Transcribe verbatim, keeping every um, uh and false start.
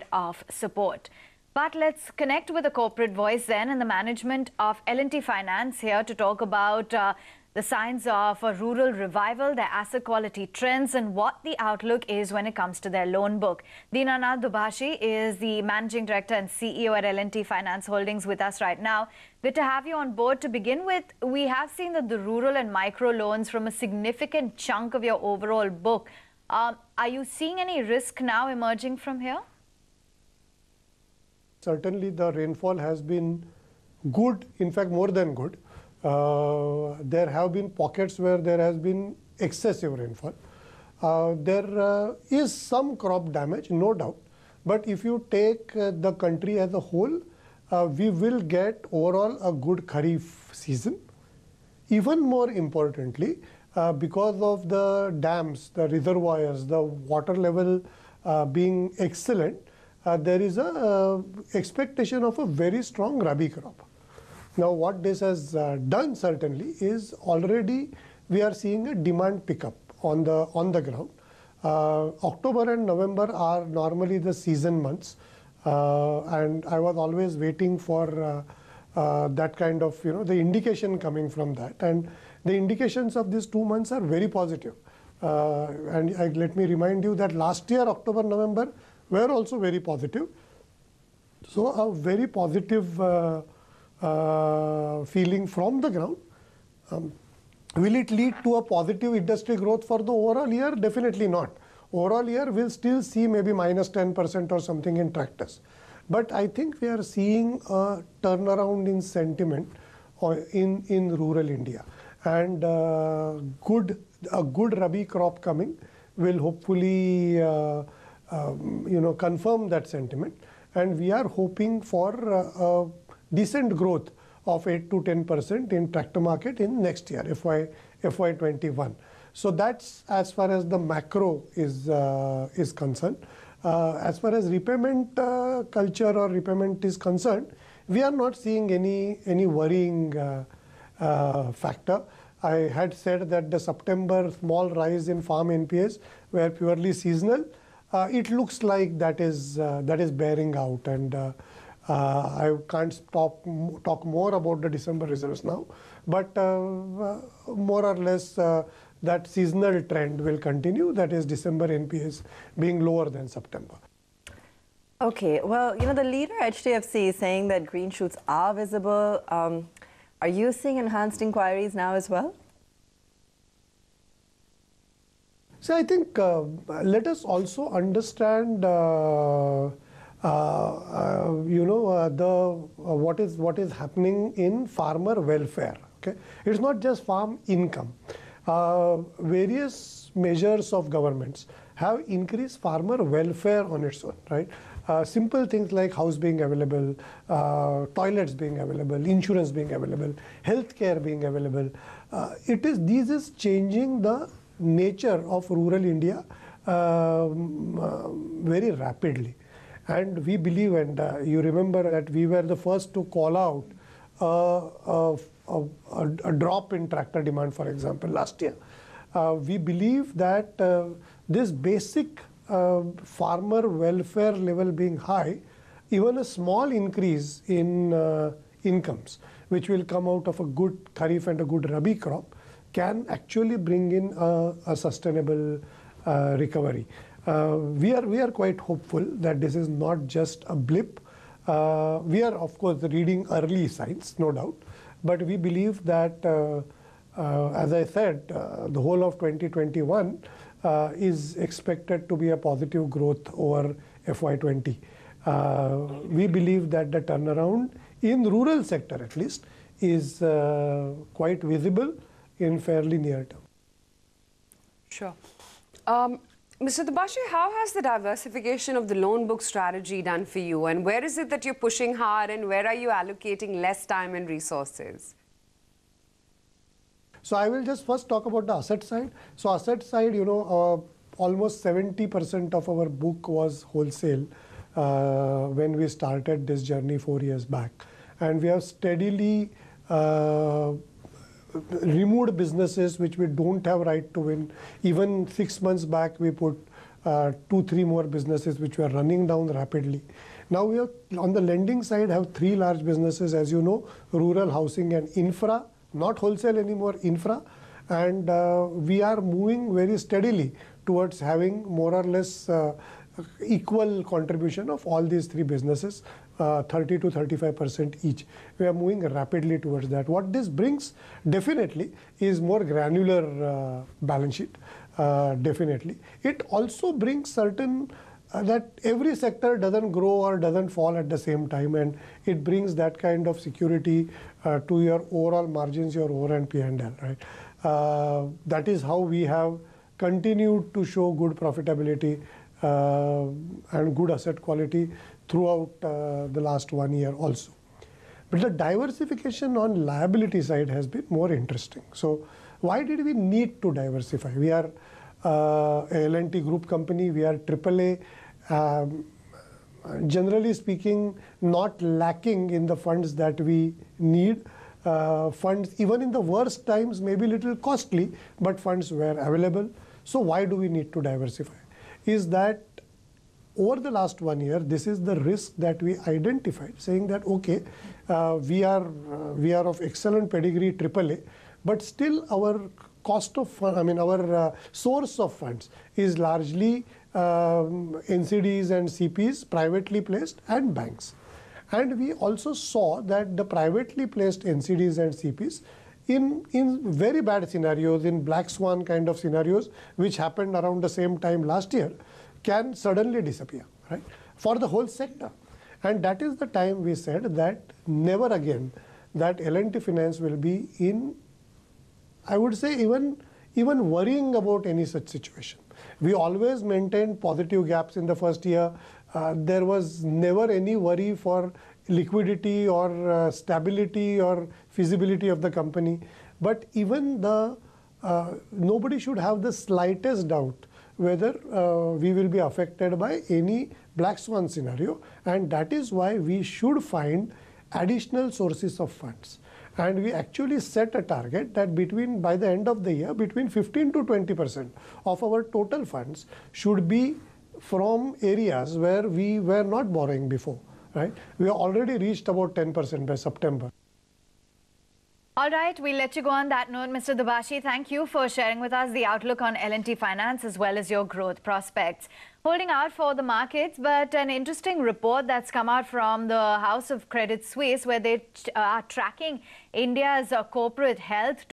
of support. But let's connect with a corporate voice then and the management of L and T Finance here to talk about uh, the signs of a rural revival, their asset quality trends, and what the outlook is when it comes to their loan book. Dinanath Dubhashi is the Managing Director and C E O at L and T Finance Holdings with us right now. Good to have you on board. To begin with, we have seen that the rural and micro loans from a significant chunk of your overall book. Um, are you seeing any risk now emerging from here? Certainly the rainfall has been good, in fact more than good. Uh, there have been pockets where there has been excessive rainfall. Uh, there uh, is some crop damage, no doubt. But if you take uh, the country as a whole, uh, we will get overall a good Kharif season. Even more importantly, uh, because of the dams, the reservoirs, the water level uh, being excellent, uh, there is a uh, expectation of a very strong Rabi crop. Now, what this has uh, done certainly is already we are seeing a demand pickup on the on the ground. Uh, October and November are normally the season months, uh, and I was always waiting for uh, uh, that kind of, you know, the indication coming from that. And the indications of these two months are very positive. Uh, and I, let me remind you that last year, October, November, were also very positive. So a very positive uh, Uh, feeling from the ground. Um, will it lead to a positive industry growth for the overall year? Definitely not. Overall year will still see maybe minus ten percent or something in tractors. But I think we are seeing a turnaround in sentiment in, in rural India. And uh, good, a good Rabi crop coming will hopefully uh, um, you know, confirm that sentiment. And we are hoping for uh, uh, decent growth of eight to ten percent in tractor market in next year, F Y twenty-one. So that's as far as the macro is uh, is concerned. Uh, as far as repayment uh, culture or repayment is concerned, we are not seeing any any worrying uh, uh, factor. I had said that the September small rise in farm N P As were purely seasonal. Uh, it looks like that is uh, that is bearing out, and uh, Uh, I can't stop, talk more about the December results now, but uh, uh, more or less uh, that seasonal trend will continue, that is December N P As being lower than September. Okay, well, you know, the leader H D F C is saying that green shoots are visible. Um, are you seeing enhanced inquiries now as well? So I think uh, let us also understand uh, Uh, uh, you know, uh, the uh, what is what is happening in farmer welfare. Okay, it's not just farm income. Uh, various measures of governments have increased farmer welfare on its own. Right, uh, simple things like house being available, uh, toilets being available, insurance being available, healthcare being available. Uh, it is these is changing the nature of rural India uh, uh, very rapidly. And we believe, and uh, you remember that we were the first to call out uh, a, a, a drop in tractor demand, for example, last year. Uh, we believe that uh, this basic uh, farmer welfare level being high, even a small increase in uh, incomes, which will come out of a good Kharif and a good Rabi crop, can actually bring in a, a sustainable uh, recovery. Uh, we are we are quite hopeful that this is not just a blip. Uh, we are of course reading early signs, no doubt, but we believe that, uh, uh, as I said, uh, the whole of twenty twenty-one uh, is expected to be a positive growth over F Y twenty. Uh, we believe that the turnaround in rural sector at least is uh, quite visible in fairly near term. Sure. Um, Mister Dubhashi, how has the diversification of the loan book strategy done for you, and where is it that you're pushing hard and where are you allocating less time and resources? So I will just first talk about the asset side. So asset side, you know, uh, almost seventy percent of our book was wholesale uh, when we started this journey four years back. And we have steadily uh, removed businesses which we don't have right to win. Even six months back, we put uh, two, three more businesses which were running down rapidly. Now we have, on the lending side, have three large businesses, as you know, rural housing and infra, not wholesale anymore, infra. And uh, we are moving very steadily towards having more or less uh, equal contribution of all these three businesses, uh, thirty to thirty-five percent each. We are moving rapidly towards that. What this brings definitely is more granular uh, balance sheet, uh, definitely. It also brings certain uh, that every sector doesn't grow or doesn't fall at the same time, and it brings that kind of security uh, to your overall margins, your overall P and L, right? Uh, that is how we have continued to show good profitability uh, and good asset quality throughout uh, the last one year also. But the diversification on liability side has been more interesting. So why did we need to diversify? We are uh, a L and T group company, we are triple A. Um, generally speaking, not lacking in the funds that we need. Uh, funds, even in the worst times, may be little costly, but funds were available. So why do we need to diversify? Is that over the last one year, this is the risk that we identified, saying that, okay, uh, we are uh, we are of excellent pedigree, triple A, but still our cost of, I mean, our uh, source of funds is largely um, N C Ds and C Ps, privately placed, and banks. And we also saw that the privately placed N C Ds and C Ps in, in very bad scenarios, in black swan kind of scenarios, which happened around the same time last year, can suddenly disappear, right, for the whole sector. And that is the time we said that never again that L and T Finance will be in, I would say, even, even worrying about any such situation. We always maintained positive gaps in the first year. Uh, there was never any worry for liquidity or uh, stability or feasibility of the company. But even the, uh, nobody should have the slightest doubt whether uh, we will be affected by any black swan scenario. And that is why we should find additional sources of funds. And we actually set a target that between, by the end of the year, between fifteen to twenty percent of our total funds should be from areas where we were not borrowing before, right? We have already reached about ten percent by September. All right, we'll let you go on that note. Mister Dubhashi, thank you for sharing with us the outlook on L and T Finance as well as your growth prospects. Holding out for the markets, but an interesting report that's come out from the House of Credit Suisse, where they are tracking India's uh, corporate health